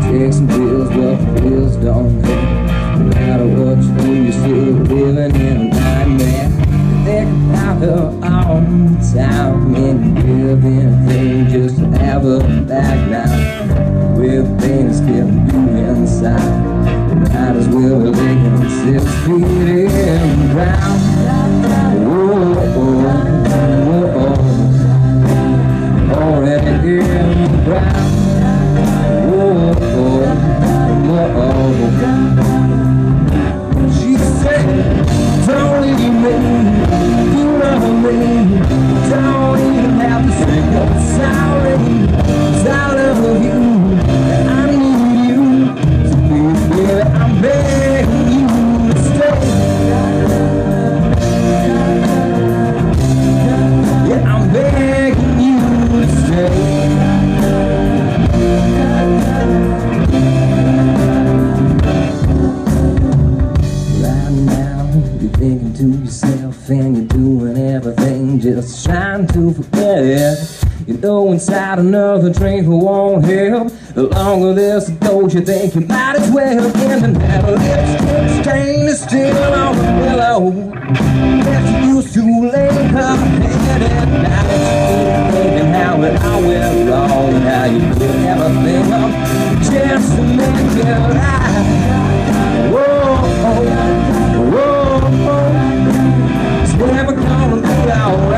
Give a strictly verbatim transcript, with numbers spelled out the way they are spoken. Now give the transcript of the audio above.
take some pills, but the pills don't help. No matter what you do, you're still living in a nightmare. You think about her all the time, and you give anything just to have her back now. With pain is killing you inside, you might as well be laying six feet in the ground. Whoa, whoa, whoa, whoa. Already in the ground. Whoa, whoa, whoa. She said, don't leave me, you know me. Don't even have to say I'm sorry, 'cause I love you. I need you, so please, baby, I'm begging you to stay. Yeah, I'm begging you to stay. Right now, you're thinking to yourself and you're doing everything just trying to forget it. You know inside another drink won't help. The longer this goes, you think you might as well get in that lipstick stain is still on the pillow that you used to lay her head at night. Thinking how it all went wrong and how you put everything up just to make it right. Whoa, whoa, whoa. It's never gonna be alright.